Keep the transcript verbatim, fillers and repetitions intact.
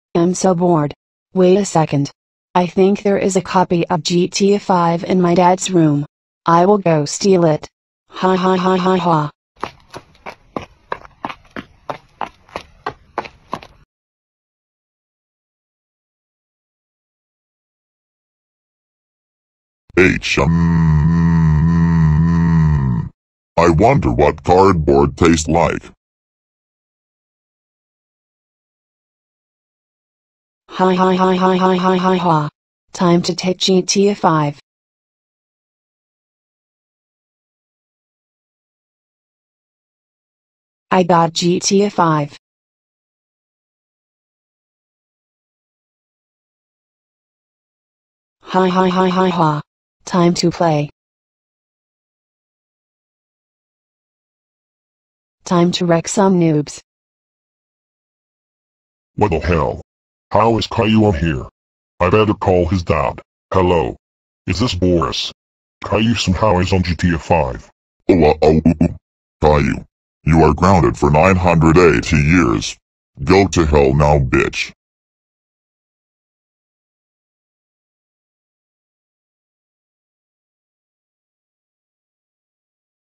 I'm so bored. Wait a second. I think there is a copy of G T A five in my dad's room. I will go steal it. Ha ha ha ha ha. H um, I wonder what cardboard tastes like. Ha ha ha ha ha ha ha ha. Time to take G T A five. I got G T A five. Ha ha ha ha ha. Time to play. Time to wreck some noobs. What the hell? How is Caillou on here? I better call his dad. Hello. Is this Boris? Caillou somehow is on G T A five. Oh, uh, oh, oh, oh. Caillou. You are grounded for nine hundred eighty years. Go to hell now, bitch.